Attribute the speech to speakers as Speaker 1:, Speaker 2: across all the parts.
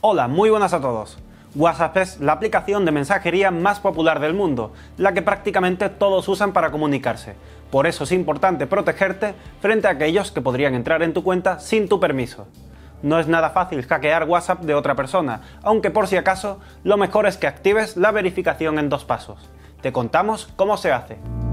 Speaker 1: Hola, muy buenas a todos. WhatsApp es la aplicación de mensajería más popular del mundo, la que prácticamente todos usan para comunicarse. Por eso es importante protegerte frente a aquellos que podrían entrar en tu cuenta sin tu permiso. No es nada fácil hackear WhatsApp de otra persona, aunque por si acaso, lo mejor es que actives la verificación en 2 pasos. Te contamos cómo se hace.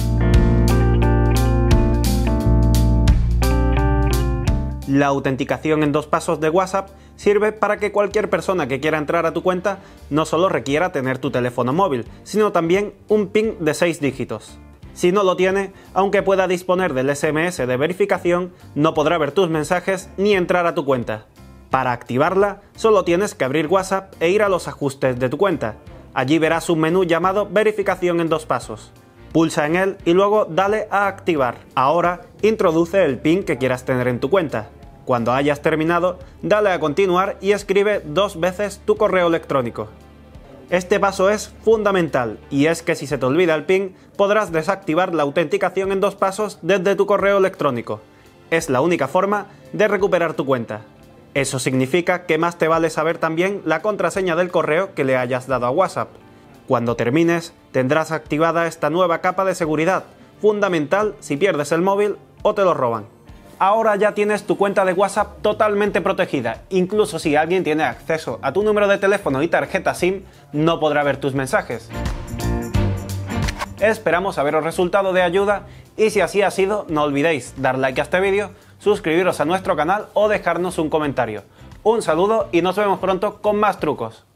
Speaker 1: La autenticación en 2 pasos de WhatsApp sirve para que cualquier persona que quiera entrar a tu cuenta no solo requiera tener tu teléfono móvil, sino también un PIN de 6 dígitos. Si no lo tiene, aunque pueda disponer del SMS de verificación, no podrá ver tus mensajes ni entrar a tu cuenta. Para activarla, solo tienes que abrir WhatsApp e ir a los ajustes de tu cuenta. Allí verás un menú llamado Verificación en 2 pasos. Pulsa en él y luego dale a activar. Ahora, introduce el PIN que quieras tener en tu cuenta. Cuando hayas terminado, dale a continuar y escribe 2 veces tu correo electrónico. Este paso es fundamental, y es que si se te olvida el PIN, podrás desactivar la autenticación en 2 pasos desde tu correo electrónico. Es la única forma de recuperar tu cuenta. Eso significa que más te vale saber también la contraseña del correo que le hayas dado a WhatsApp. Cuando termines, tendrás activada esta nueva capa de seguridad, fundamental si pierdes el móvil o te lo roban. Ahora ya tienes tu cuenta de WhatsApp totalmente protegida, incluso si alguien tiene acceso a tu número de teléfono y tarjeta SIM, no podrá ver tus mensajes. Esperamos haberos resultado de ayuda y si así ha sido, no olvidéis dar like a este vídeo, suscribiros a nuestro canal o dejarnos un comentario. Un saludo y nos vemos pronto con más trucos.